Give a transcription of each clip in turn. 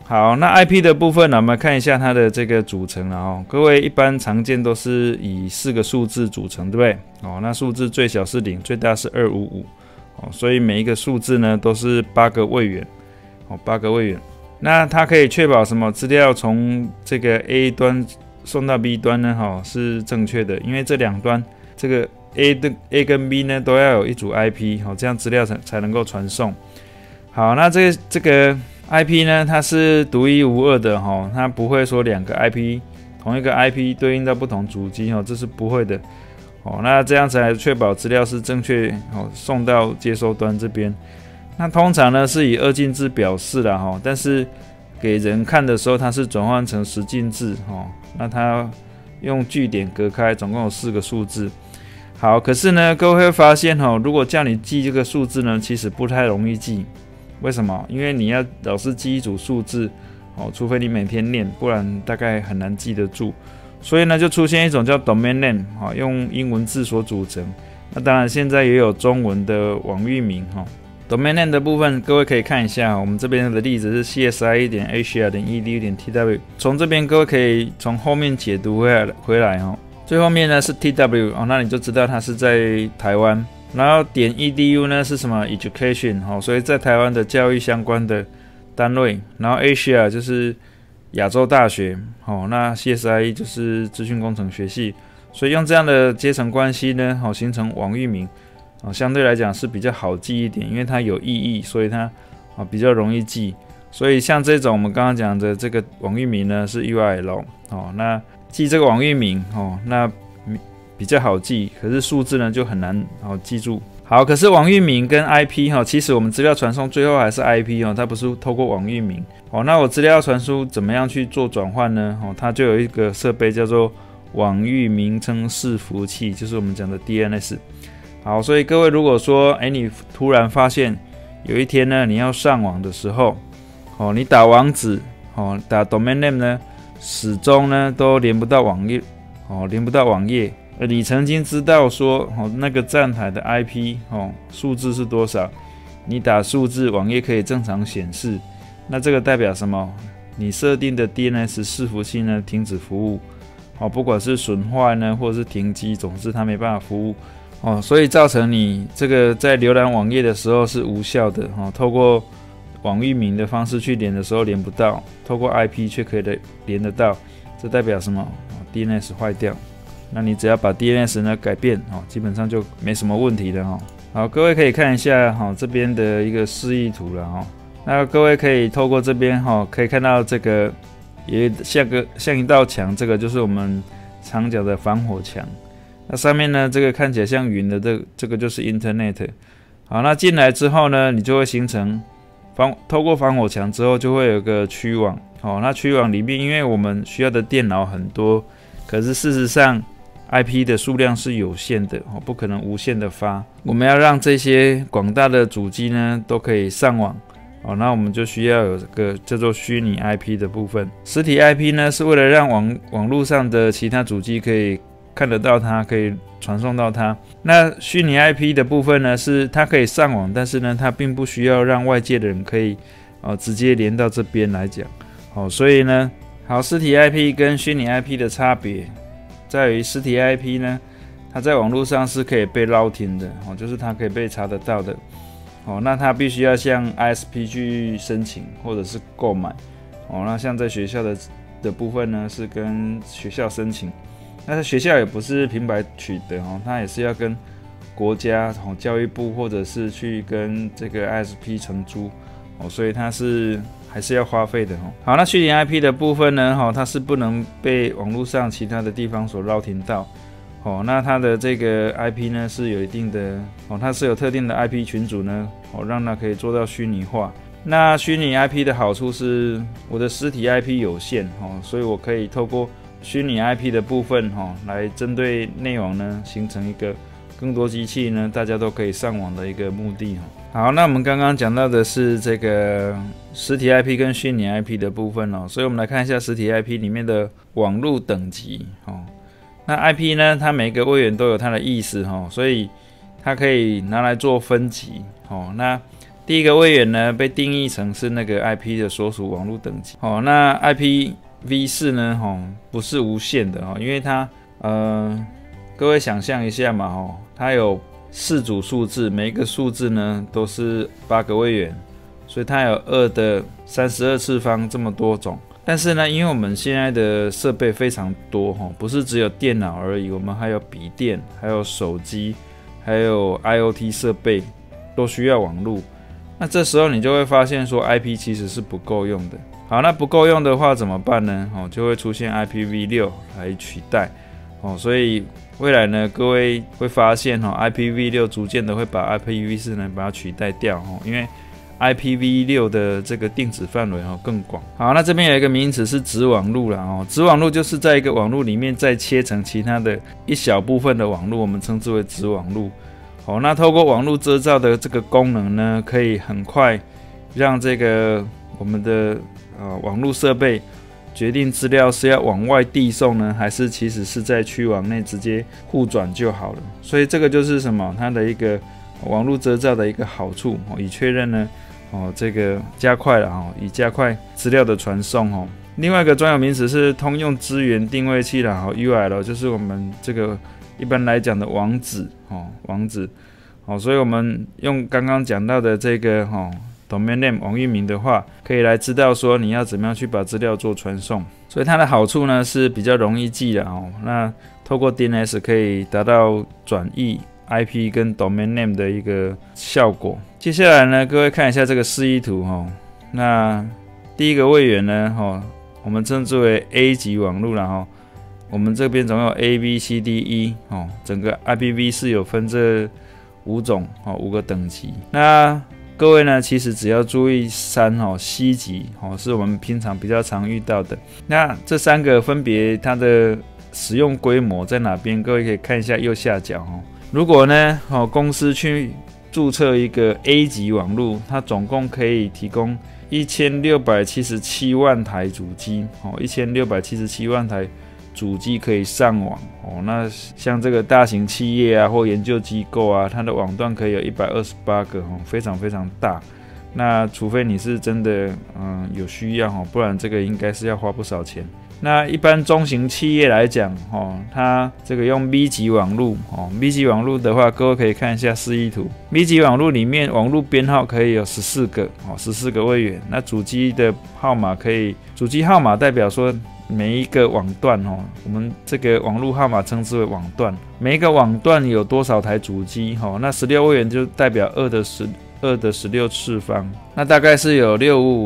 好，那 IP 的部分呢，我们看一下它的这个组成了哦。各位一般常见都是以4个数字组成，对不对？哦，那数字最小是0，最大是255。哦，所以每一个数字呢都是8个位元。哦，8个位元。那它可以确保什么资料从这个 A 端送到 B 端呢？哈，是正确的，因为这两端这个 A 跟 B 呢都要有一组 IP， 好，这样资料才能够传送。好，那这个 IP 呢，它是独一无二的哈，它不会说2个 IP 同一个 IP 对应到不同主机哦，这是不会的哦。那这样才确保资料是正确哦，送到接收端这边。那通常呢是以2进制表示啦哈，但是给人看的时候它是转换成10进制哈。那它用句点隔开，总共有4个数字。好，可是呢，各位会发现哈，如果叫你记这个数字呢，其实不太容易记。为什么？因为你要老是记一组数字，哦，除非你每天练，不然大概很难记得住。所以呢，就出现一种叫 domain name， 用英文字所组成。那当然，现在也有中文的网域名哈。domain name 的部分，各位可以看一下，我们这边的例子是 csi.asia.edu.tw。从这边各位可以从后面解读回来哈。最后面呢是 tw 哦，那你就知道它是在台湾。然后点 edu 呢是什么 education 哦，所以在台湾的教育相关的单位。然后 Asia 就是亚洲大学哦，那 CSIE 就是资讯工程学系。所以用这样的阶层关系呢，哦，形成网域名哦，相对来讲是比较好记一点，因为它有意义，所以它比较容易记。所以像这种我们刚刚讲的这个网域名呢是 URL 哦，那记这个网域名哦，那比较好记，可是数字呢就很难记住。好，可是网域名跟 IP 其实我们资料传送最后还是 IP 它不是透过网域名。那我资料传输怎么样去做转换呢？它就有一个设备叫做网域名称伺服器，就是我们讲的 DNS。好，所以各位如果说你突然发现有一天呢你要上网的时候，你打网址打 domain name 呢，始终呢都连不到网页，连不到网页。你曾经知道说那个站台的 IP 数字是多少，你打数字网页可以正常显示，那这个代表什么？你设定的 DNS 伺服器呢停止服务，不管是损坏呢或者是停机，总之它没办法服务所以造成你这个在浏览网页的时候是无效的透过网域名的方式去连的时候连不到，透过 IP 却可以连得到，这代表什么？DNS 坏掉。那你只要把 DNS 呢改变基本上就没什么问题了好，各位可以看一下这边的一个示意图了那各位可以透过这边可以看到这个也像一道墙，这个就是我们常讲的防火墙。那上面呢这个看起来像云的这个就是 Internet。好，那进来之后呢，你就会形成透过防火墙之后就会有个区网那区网里面因为我们需要的电脑很多，可是事实上IP 的数量是有限的不可能无限的发。我们要让这些广大的主机呢都可以上网那我们就需要有个叫做虚拟 IP 的部分。实体 IP 呢是为了让网络上的其他主机可以看得到它，可以传送到它。那虚拟 IP 的部分呢是它可以上网，但是呢它并不需要让外界的人可以直接连到这边来讲所以呢实体 IP 跟虚拟 IP 的差别在于实体 IP 呢，它在网络上是可以被捞停的就是它可以被查得到的那它必须要向 ISP 去申请或者是购买那像在学校的部分呢是跟学校申请，那学校也不是平白取得它也是要跟国家教育部或者是去跟这个 ISP 承租所以它是还是要花费的好，那虚拟 IP 的部分呢它是不能被网络上其他的地方所捞停到那它的这个 IP 呢是有一定的它是有特定的 IP 群组呢让它可以做到虚拟化。那虚拟 IP 的好处是我的实体 IP 有限所以我可以透过虚拟 IP 的部分来针对内网呢形成一个更多机器呢大家都可以上网的一个目的好，那我们刚刚讲到的是这个实体 IP 跟虚拟 IP 的部分所以我们来看一下实体 IP 里面的网路等级那 IP 呢它每个位元都有它的意思所以它可以拿来做分级那第一个位元呢被定义成是那个 IP 的所属网络等级。那 IPv4 呢，不是无限的，因为它各位想象一下嘛，它有4组数字，每一个数字呢都是8个位元，所以它有2的32次方这么多种。但是呢，因为我们现在的设备非常多，不是只有电脑而已，我们还有笔电，还有手机，还有 IoT 设备，都需要网络。那这时候你就会发现说 IP 其实是不够用的。好，那不够用的话怎么办呢？就会出现 IPv6 来取代。所以未来呢，各位会发现IPv6 逐渐的会把 IPv4 呢把它取代掉，因为 IPv6 的这个定址范围更广。好，那这边有一个名词是子网路啦，子网路就是在一个网路里面再切成其他的一小部分的网路，我们称之为子网路。那透过网路遮罩的这个功能呢，可以很快让这个我们的网路设备决定资料是要往外递送呢，还是其实是在区网内直接互转就好了。所以这个就是什么？它的一个网路遮罩的一个好处，以确认呢，这个加快了，以加快资料的传送。另外一个专有名词是通用资源定位器啦，URL 就是我们这个一般来讲的网址，所以我们用刚刚讲到的这个domain name 网域名的话，可以来知道说你要怎么样去把资料做传送。所以它的好处呢是比较容易记的那透过 DNS 可以达到转译 IP 跟 domain name 的一个效果。接下来呢，各位看一下这个示意图那第一个位元呢我们称之为 A 级网路啦我们这边总有 A、B、C、D、E 整个 IPv4 有分这5种5个等级。那各位呢，其实只要注意3 C 级是我们平常比较常遇到的。那这3个分别它的使用规模在哪边？各位可以看一下右下角如果呢公司去注册一个 A 级网路，它总共可以提供1677万台主机1677万台主机可以上网那像这个大型企业啊或研究机构啊，它的网段可以有128个非常非常大。那除非你是真的有需要不然这个应该是要花不少钱。那一般中型企业来讲它这个用 B 级网路B 级网路的话，各位可以看一下示意图。B 级网路里面网路编号可以有14个14个位元。那主机的号码主机号码代表说每一个网段我们这个网路号码称之为网段，每一个网段有多少台主机那16位元就代表2的16次方，那大概是有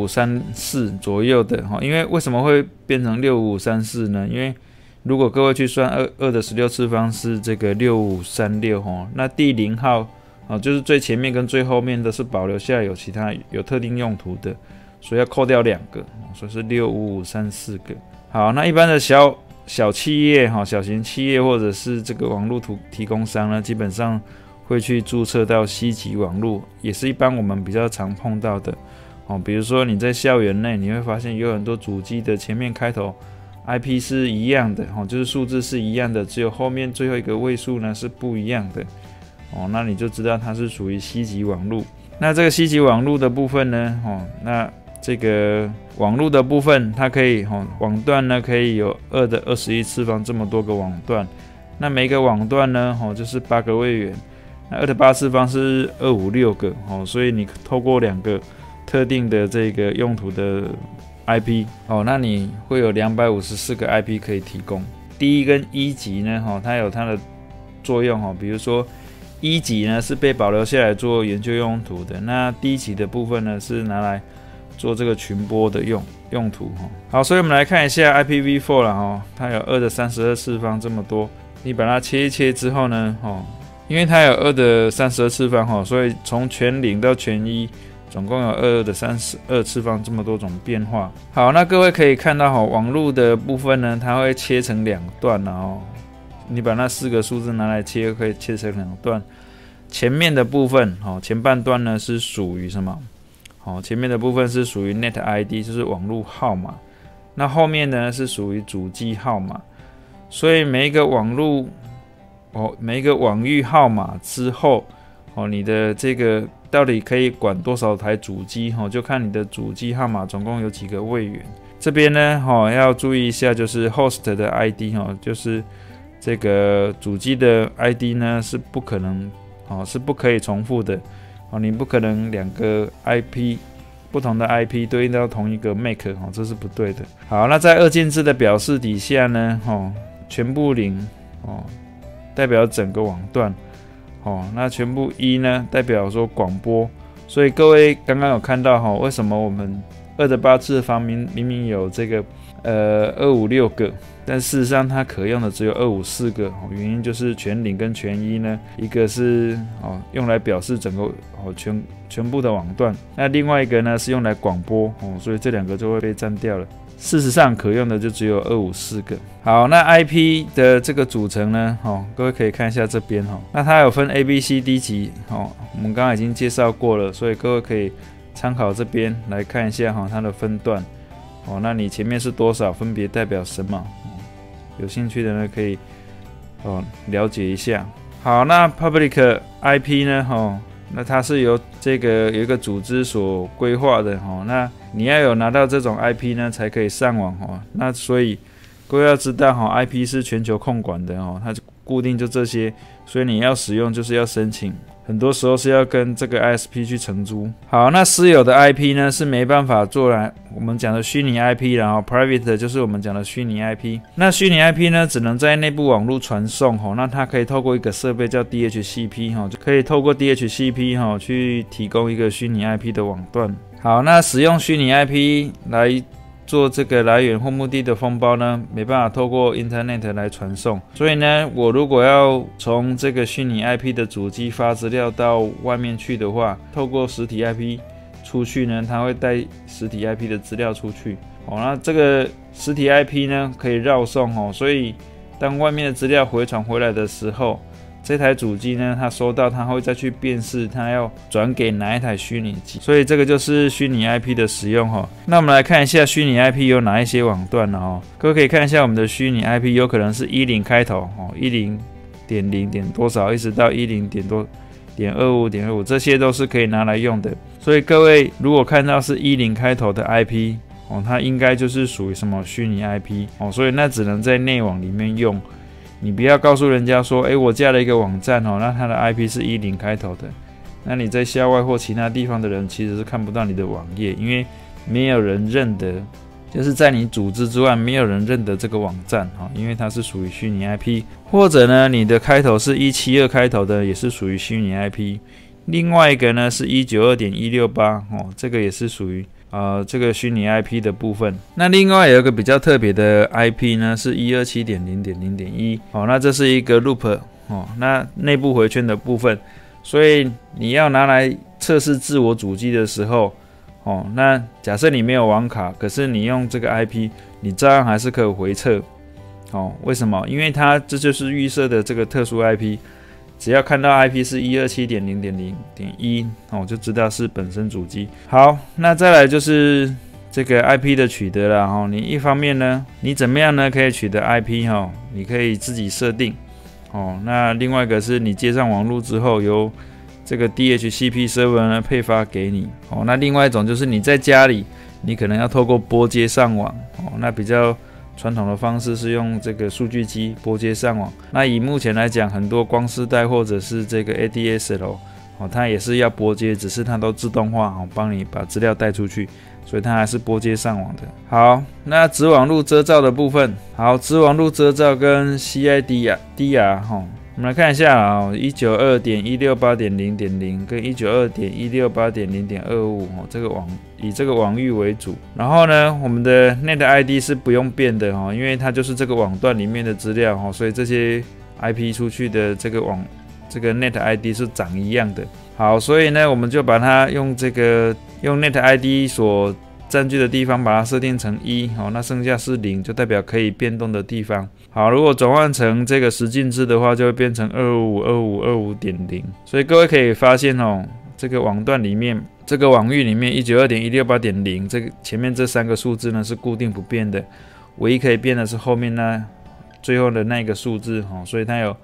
65534左右的因为为什么会变成65534呢？因为如果各位去算2的16次方是这个6536那第0号就是最前面跟最后面都是保留下来有其他有特定用途的，所以要扣掉2个，所以是65534个。好，那一般的小企业小型企业或者是这个网络提供商呢，基本上会去注册到 C 级网路，也是一般我们比较常碰到的比如说你在校园内，你会发现有很多主机的前面开头 IP 是一样的就是数字是一样的，只有后面最后一个位数呢是不一样的那你就知道它是属于 C 级网路。那这个 C 级网路的部分呢那这个网路的部分，它可以网段呢可以有2的21次方这么多个网段，那每个网段呢就是8个位元，那2的8次方是256个所以你透过2个特定的这个用途的 IP 那你会有254个 IP 可以提供。D 跟 E 级呢它有它的作用比如说 E 级呢是被保留下来做研究用途的，那 D 级的部分呢是拿来做这个群播的用途好，所以我们来看一下 IPv4 啦它有2的32次方这么多，你把它切一切之后呢因为它有2的32次方所以从全0到全1总共有2的32次方这么多种变化。好，那各位可以看到网路的部分呢，它会切成2段你把那4个数字拿来切，可以切成2段。前面的部分前半段呢是属于什么？前面的部分是属于 Net ID， 就是网路号码。那后面呢是属于主机号码。所以每一个网域号码之后你的这个到底可以管多少台主机，就看你的主机号码总共有几个位元。这边呢，要注意一下，就是 host 的 ID，就是这个主机的 ID 呢是不可能，是不可以重复的，你不可能2个 IP 不同的 IP 对应到同一个 MAC，这是不对的。好，那在二进制的表示底下呢，全部0，代表整个网段，那全部1呢，代表说广播。所以各位刚刚有看到，为什么我们2的8次方明明有这个256个，但事实上它可用的只有254个，原因就是全0跟全1呢，一个是用来表示整个全部的网段，那另外一个呢是用来广播，所以这2个就会被占掉了。事实上可用的就只有254个。好，那 IP 的这个组成呢，各位可以看一下这边，那它有分 A、B、C、D 级，我们刚刚已经介绍过了，所以各位可以参考这边来看一下它的分段，那你前面是多少，分别代表什么？有兴趣的呢可以了解一下。好，那 Public IP 呢，那它是由有一个组织所规划的，那你要有拿到这种 IP 呢才可以上网，那所以各位要知道IP 是全球控管的，它固定就这些，所以你要使用就是要申请，很多时候是要跟这个 ISP 去承租。好，那私有的 IP 呢是没办法做来我们讲的虚拟 IP， 然后 private 就是我们讲的虚拟 IP。那虚拟 IP 呢只能在内部网络传送，那它可以透过一个设备叫 DHCP， 就可以透过 DHCP 去提供一个虚拟 IP 的网段。好，那使用虚拟 IP 来做这个来源或目的的封包呢，没办法透过 Internet 来传送，所以呢，我如果要从这个虚拟 IP 的主机发资料到外面去的话，透过实体 IP 出去呢，它会带实体 IP 的资料出去。那这个实体 IP 呢可以绕送，所以当外面的资料回传回来的时候，这台主机呢，它收到，它会再去辨识它要转给哪一台虚拟机，所以这个就是虚拟 IP 的使用。那我们来看一下虚拟 IP 有哪一些网段呢？各位可以看一下我们的虚拟 IP 有可能是10开头，10.0点多少，一直到10.25.25，这些都是可以拿来用的。所以各位如果看到是10开头的 IP，它应该就是属于什么虚拟 IP，所以那只能在内网里面用。你不要告诉人家说，我加了一个网站，那它的 IP 是10开头的，那你在校外或其他地方的人其实是看不到你的网页，因为没有人认得，就是在你组织之外没有人认得这个网站，因为它是属于虚拟 IP。 或者呢，你的开头是172开头的，也是属于虚拟 IP。 另外一个呢是192.168，这个也是属于这个虚拟 IP 的部分。那另外有一个比较特别的 IP 呢，是127.0.0.1，那这是一个 loop，那内部回圈的部分，所以你要拿来测试自我主机的时候，那假设你没有网卡，可是你用这个 IP， 你照样还是可以回测。为什么？因为它这就是预设的这个特殊 IP。只要看到 IP 是127.0.0.1，就知道是本身主机。好，那再来就是这个 IP 的取得啦，你一方面呢，你怎么样呢可以取得 IP，你可以自己设定，那另外一个是你接上网络之后，由这个 DHCP server 呢配发给你，那另外一种就是你在家里，你可能要透过拨接上网，那比较传统的方式是用这个数据机拨接上网。那以目前来讲，很多光丝带或者是这个 ADSL，它也是要拨接，只是它都自动化，帮你把资料带出去，所以它还是拨接上网的。好，那子网路遮罩的部分，好，子网路遮罩跟 CIDR，我们来看一下192.168.0.0 跟192.168.0.25，以这个网域为主。然后呢，我们的 Net ID 是不用变的，因为它就是这个网段里面的资料，所以这些 IP 出去的这个Net ID 是长一样的。好，所以呢，我们就把它用Net ID 所占据的地方把它设定成1，那剩下是0，就代表可以变动的地方。好，如果转换成这个实境制的话，就会变成255.25.0。所以各位可以发现这个网段里面，这个网域里面 192.168.0 这个前面这3个数字呢是固定不变的，唯一可以变的是后面呢最后的那个数字，所以它有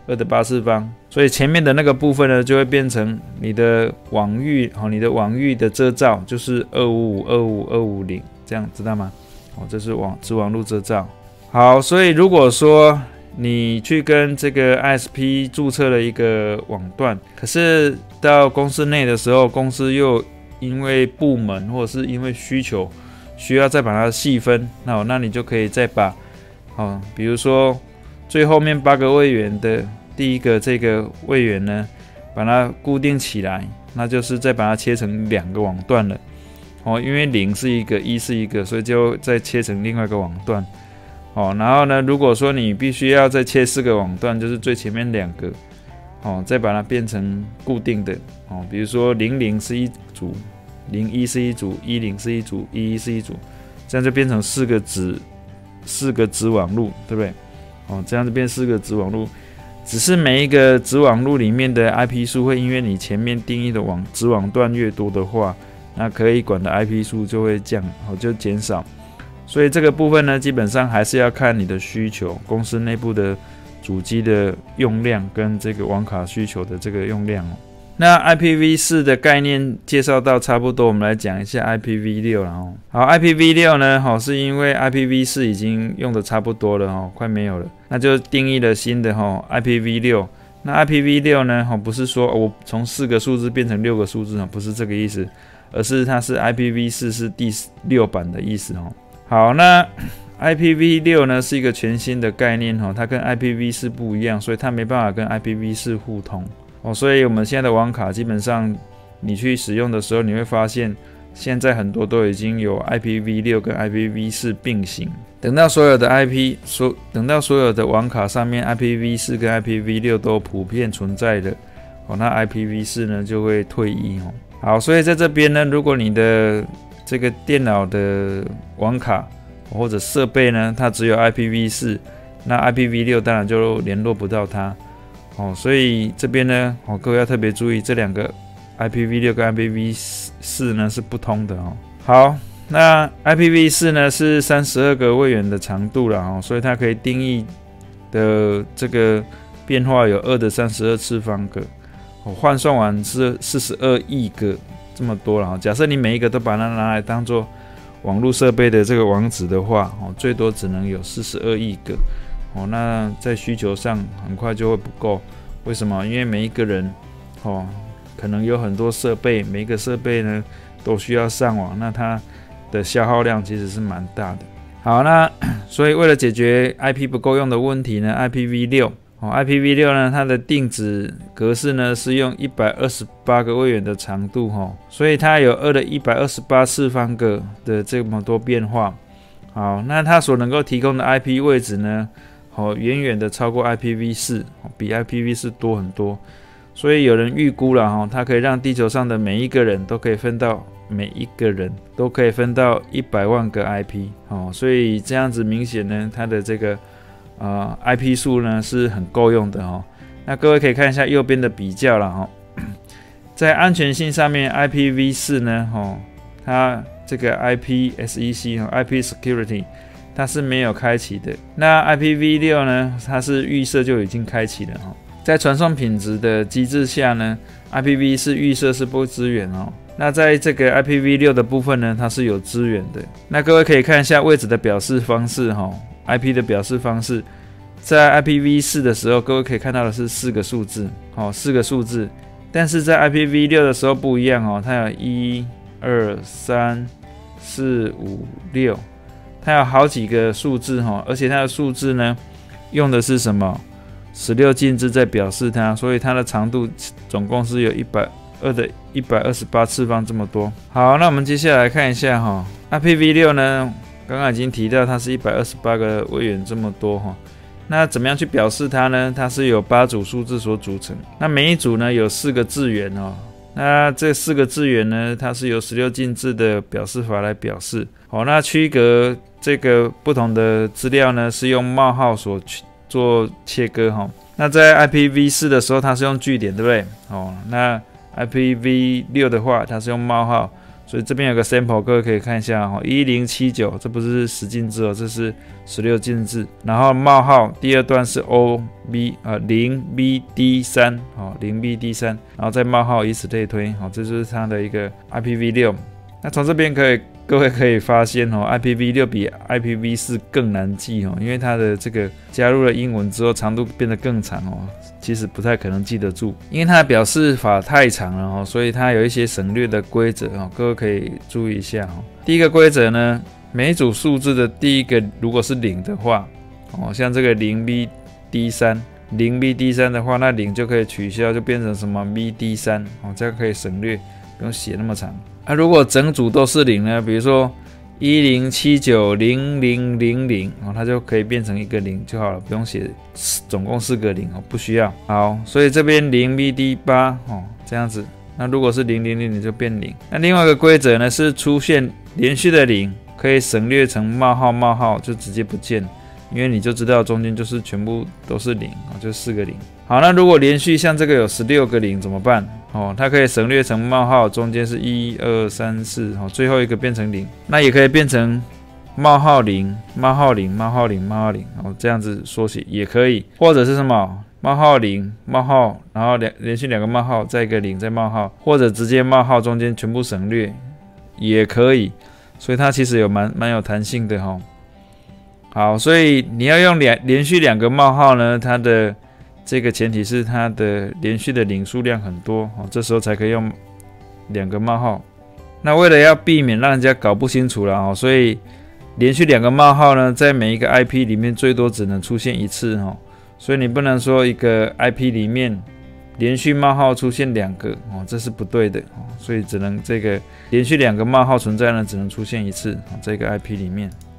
2的8次方，所以前面的那个部分呢，就会变成你的网域，你的网域的遮罩就是255、25250这样，知道吗？这是子网路遮罩。好，所以如果说你去跟这个 ISP 注册了一个网段，可是到公司内的时候，公司又因为部门或者是因为需求需要再把它细分，那你就可以再把比如说最后面8个位元的第一个这个位元呢，把它固定起来，那就是再把它切成2个网段了。因为0是一个，1是一个，所以就再切成另外一个网段。然后呢，如果说你必须要再切4个网段，就是最前面2个，再把它变成固定的，比如说00是一组，01是一组，10是一组，11是一组，这样就变成4个子网路，对不对？这样就变4个子网路，只是每一个子网路里面的 IP 数会因为你前面定义的子网段越多的话，那可以管的 IP 数就会就减少。所以这个部分呢，基本上还是要看你的需求，公司内部的主机的用量跟这个网卡需求的这个用量。那 IPv4 的概念介绍到差不多，我们来讲一下 IPv6 了。好 ，IPv6 呢，是因为 IPv4 已经用的差不多了，快没有了，那就定义了新的IPv6。那 IPv6 呢，不是说我从4个数字变成6个数字，不是这个意思，而是它是 IPv4 是第6版的意思。好，那 IPv6 呢是一个全新的概念，它跟 IPv4 不一样，所以它没办法跟 IPv4 互通。所以我们现在的网卡基本上你去使用的时候，你会发现现在很多都已经有 IPv6 跟 IPv4 并行。等到所有的网卡上面 IPv4 跟 IPv6 都普遍存在的，那 IPv4 呢就会退役。好，所以在这边呢，如果你的这个电脑的网卡或者设备呢，它只有 IPv4， 那 IPv6 当然就联络不到它。所以这边呢，各位要特别注意，这2个 IPv6 跟 IPv4 呢是不通的。好，那 IPv4 呢是32个位元的长度啦，所以它可以定义的这个变化有2的32次方个，换算完是42亿个，这么多了。假设你每一个都把它拿来当做网络设备的这个网址的话，最多只能有42亿个。那在需求上很快就会不够。为什么？因为每一个人可能有很多设备，每一个设备呢都需要上网，那它的消耗量其实是蛮大的。好，那所以为了解决 IP 不够用的问题呢， IPv6 呢它的定址格式呢是用128个位元的长度，所以它有2的128次方个的这么多变化。好，那它所能够提供的 IP 位置呢，远远的超过 IPv4， 比 IPv4 多很多。所以有人预估了，它可以让地球上的每一个人都可以分到100万个 IP。所以这样子明显呢，它的这个IP 数呢是很够用的。那各位可以看一下右边的比较了。在安全性上面 ，IPv4 呢，它这个 IPsec、IP Security 它是没有开启的。那 IPv6 呢，它是预设就已经开启了。在传送品质的机制下呢 ，IPv4 预设是不支援。那在这个 IPv6 的部分呢，它是有支援的。那各位可以看一下位置的表示方式，IP 的表示方式，在 IPv4 的时候，各位可以看到的是4个数字，4个数字。但是在 IPv6 的时候不一样，它有1、2、3、4、5、6，它有好几个数字，而且它的数字呢，用的是什么？16进制在表示它，所以它的长度总共是有2的128次方这么多。好，那我们接下来看一下IPv6 呢，刚刚已经提到它是128个位元这么多那怎么样去表示它呢？它是由8组数字所组成，那每一组呢有4个字元那这4个字元呢，它是由16进制的表示法来表示。那区隔这个不同的资料呢，是用冒号所做切割那在 IPv4 的时候，它是用句点，对不对？那 IPv6 的话，它是用冒号， 所以这边有个 sample， 各位可以看一下哈，1079，这不是10进制哦，这是16进制。然后冒号第二段是 0BD3 哦，0BD3，然后再冒号，以此类推哦，这就是它的一个 IPv6。那从这边各位可以发现哦 ，IPv6 比 IPv4 更难记哦，因为它的这个加入了英文之后，长度变得更长哦。其实不太可能记得住，因为它的表示法太长了哦，所以它有一些省略的规则哦，各位可以注意一下哦。第一个规则呢，每一组数字的第一个如果是0的话哦，像这个 0BD3 的话，那0就可以取消，就变成什么 BD3 哦，这样可以省略，不用写那么长。如果整组都是0呢，比如说10790000哦，它就可以变成一个0就好了，不用写总共4个0哦，不需要。好，所以这边 0BD8 哦，这样子。那如果是0000就变0。那另外一个规则呢是出现连续的0，可以省略成冒号冒号，就直接不见，因为你就知道中间就是全部都是0哦，就4个0。好，那如果连续像这个有16个0怎么办？哦，它可以省略成冒号，中间是1、2、3、4，哦，最后一个变成0，那也可以变成冒号0、冒号0、冒号0、冒号0，哦，这样子缩写也可以，或者是什么冒号0、冒号，然后连续2个冒号，再一个0，再冒号，或者直接冒号中间全部省略也可以，所以它其实有蛮有弹性的哈。好，所以你要用连续2个冒号呢，它的这个前提是它的连续的0数量很多哦，这时候才可以用2个冒号。那为了要避免让人家搞不清楚了哦，所以连续2个冒号呢，在每一个 IP 里面最多只能出现1次哦，所以你不能说一个 IP 里面连续冒号出现2个哦，这是不对的哦，所以只能这个连续2个冒号存在呢，只能出现1次哦，这个 IP 里面。